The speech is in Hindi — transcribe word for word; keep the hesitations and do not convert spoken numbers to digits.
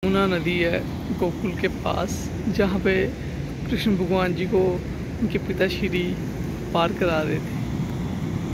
यमुना नदी है गोकुल के पास, जहाँ पे कृष्ण भगवान जी को उनके पिता श्री पार करा रहे थे।